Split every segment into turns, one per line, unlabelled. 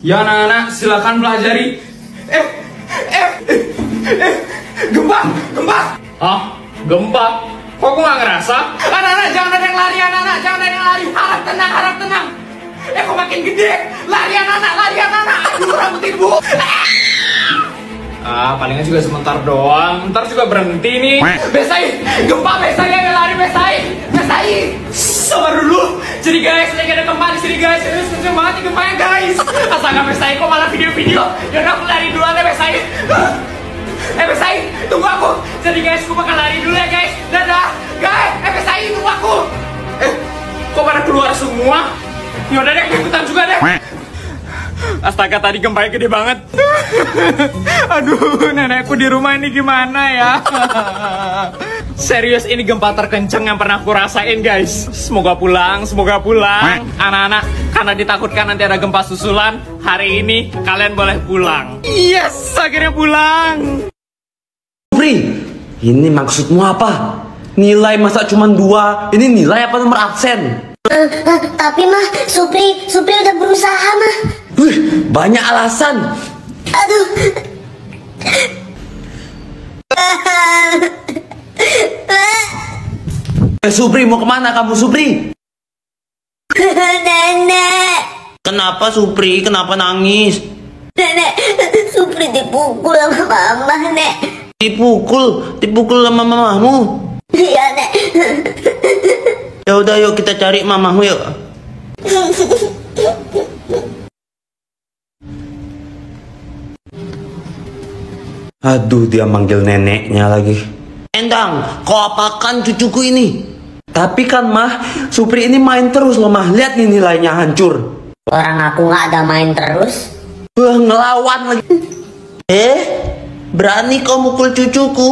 Ya anak-anak, silakan pelajari. Gempa. Hah? Gempa? Kok aku nggak ngerasa? Anak-anak jangan ada yang lari, anak-anak jangan ada yang lari. Harap tenang. Kok makin gede? Lari anak-anak. Aduh, rambut ibu. Palingan juga sebentar doang. Ntar juga berhenti nih. Besai, gempa besai, lari besai. Sabar dulu. Jadi guys, lagi ada gempa di sini guys. Ini kenceng banget nih gempanya guys. Astaga besai, kok malah video-video. Yaudah aku lari duluan deh besai. Besai, tunggu aku. Jadi guys, aku bakal lari dulu ya guys. Dadah, guys. Besai, tunggu aku. Kok pada keluar semua? Yaudah deh, aku ikutan juga deh. Astaga, tadi gempanya gede banget. Aduh, nenekku di rumah ini gimana ya? Serius, ini gempa terkencang yang pernah aku rasain guys. Semoga pulang. Anak-anak, karena ditakutkan nanti ada gempa susulan, hari ini kalian boleh pulang. Yes, akhirnya pulang.
Supri, ini maksudmu apa? Nilai masa cuma 2? Ini nilai apa nomor absen?
Tapi mah, Supri udah berusaha mah.
Banyak alasan.
Aduh.
Supri, mau kemana kamu Supri?
Nenek.
Kenapa Supri? Kenapa nangis?
Nenek, Supri dipukul sama mama, Nek.
Dipukul sama mamamu?
Iya, Nek.
Ya udah, yuk kita cari mamamu yuk. Aduh, dia manggil neneknya lagi. Endang, kau apakan cucuku ini? Tapi kan mah, Supri ini main terus loh mah. Lihat nih nilainya hancur.
Orang aku nggak ada main terus.
Wah, ngelawan lagi. Berani kau mukul cucuku?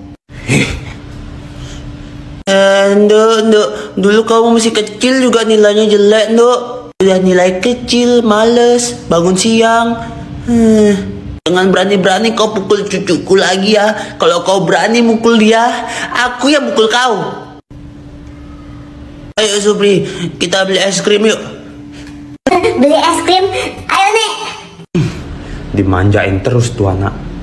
Nduk, dulu kamu masih kecil juga nilainya jelek, Nduk. Udah nilai kecil, males, bangun siang. Jangan berani-berani kau pukul cucuku lagi ya. Kalau kau berani mukul dia, aku yang mukul kau. Ayo Supri, kita beli es krim yuk.
Beli es krim? Ayo, Nek.
Dimanjain terus tuh anak.